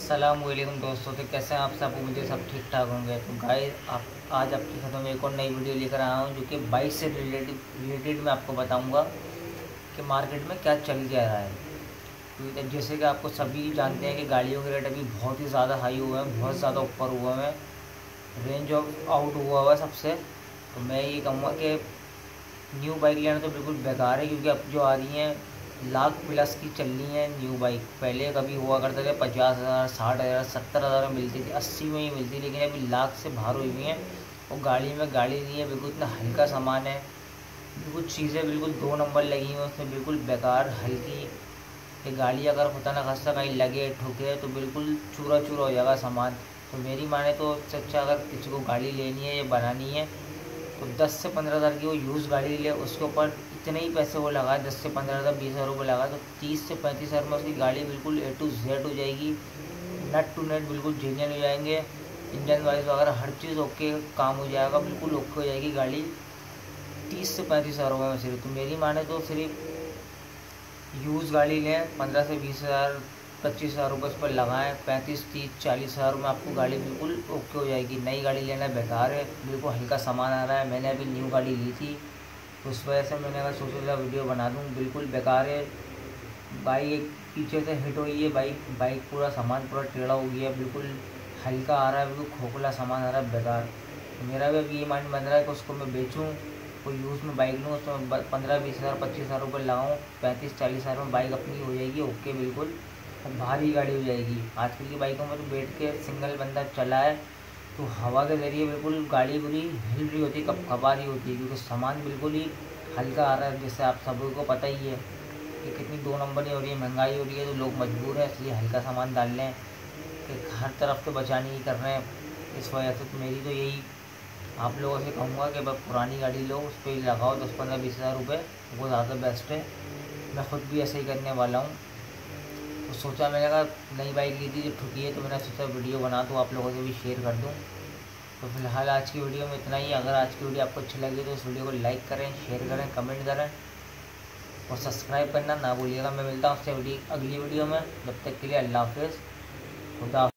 अस्सलामुअलैकुम दोस्तों। तो कैसे हैं आप सब? मुझे सब ठीक ठाक होंगे। तो गाइस आप आज आपके साथ में एक और नई वीडियो लेकर आया हूँ जो कि बाइक से रिलेटेड मैं आपको बताऊंगा कि मार्केट में क्या चल क्या रहा है। तो जैसे कि आपको सभी जानते हैं कि गाड़ियों के रेट अभी बहुत ही ज़्यादा हाई हुए हैं, बहुत ज़्यादा ऊपर हुए हैं, रेंज ऑफ आउट हुआ है सबसे। तो मैं ये कहूँगा कि न्यू बाइक लेना तो बिल्कुल बेकार है, क्योंकि अब जो आ रही हैं लाख प्लस की चल रही हैं न्यू बाइक। पहले कभी हुआ करते थे 50,000, 60,000, 70,000 में मिलती थी, 80 में ही मिलती, लेकिन अभी लाख से बाहर हुई हुई हैं। और गाड़ी नहीं है, बिल्कुल इतना हल्का सामान है, बिल्कुल चीज़ें बिल्कुल 2 नंबर लगी हुई हैं उसमें, बिल्कुल बेकार हल्की। ये गाड़ी अगर खुदा न खास्ता कहीं लगे ठुके तो बिल्कुल चूरा चूरा हो जाएगा सामान। तो मेरी माने तो सबसे अच्छा अगर किसी को गाड़ी लेनी है या बनानी है तो 10 से 15,000 की वो यूज़ गाड़ी ले, उसके ऊपर इतने ही पैसे वो लगाए, 10 से 15,000, 20,000 रुपये लगाए, तो 30 से 35,000 में उसकी गाड़ी बिल्कुल A to Z हो जाएगी। नट टू नेट बिल्कुल जेन्युइन हो जाएंगे, इंजन वाइज वगैरह हर चीज़ ओके काम हो जाएगा, बिल्कुल ओके हो जाएगी गाड़ी 30 से 35,000 रुपये में सिर्फ। तो मेरी माने तो सिर्फ यूज़ गाड़ी लें, 15 से 20,000, 25,000 रुपये उस पर लगाएँ, 35, 30, 40,000 में आपको गाड़ी बिल्कुल ओके हो जाएगी। नई गाड़ी लेना बेकार है, बिल्कुल हल्का सामान आ रहा है। मैंने अभी न्यू गाड़ी ली थी, उस वजह से मैंने अगर सोचा वीडियो बना दूँ, बिल्कुल बेकार है। बाइक पीछे से हिट हुई है, बाइक पूरा सामान पूरा टेढ़ा हो गया, बिल्कुल हल्का आ रहा है, बिल्कुल खोखला सामान आ रहा है, बेकार। मेरा भी अभी ये माइंड बन रहा है कि उसको मैं बेचूँ, कोई यूज़ में बाइक लूँ, उसमें 15, 20,000, 25,000 रुपये लगाऊँ, 35, 40,000 में बाइक अपनी हो जाएगी ओके बिल्कुल, और भारी गाड़ी हो जाएगी। आजकल की बाइकों में तो बैठ के सिंगल बंदा चलाए तो हवा के ज़रिए बिल्कुल गाड़ी पूरी हिल रही होती है, कपा रही होती है, क्योंकि सामान बिल्कुल ही हल्का आ रहा है। जैसे आप सभी को पता ही है कि कितनी 2 नंबर हो रही है, महंगाई हो रही है, तो लोग मजबूर हैं इसलिए हल्का सामान डाल लें कि हर तरफ तो बचाने ही कर रहे हैं। इस वजह से तो मेरी तो यही आप लोगों से कहूँगा कि बस पुरानी गाड़ी लो, उस पर लगाओ 10, 15, 20,000 रुपये, वो ज़्यादा बेस्ट है। मैं ख़ुद भी ऐसे ही करने वाला हूँ। तो सोचा, मैंने कहा नई बाइक ली थी जो ठुकी है, तो मैंने सोचा वीडियो बना दूँ, आप लोगों से भी शेयर कर दूँ। तो फिलहाल आज की वीडियो में इतना ही। अगर आज की वीडियो आपको अच्छी लगी तो इस वीडियो को लाइक करें, शेयर करें, कमेंट करें और सब्सक्राइब करना ना भूलिएगा। मैं मिलता हूँ आपसे अगली वीडियो में, जब तक के लिए अल्लाह हाफिज़, खुदा।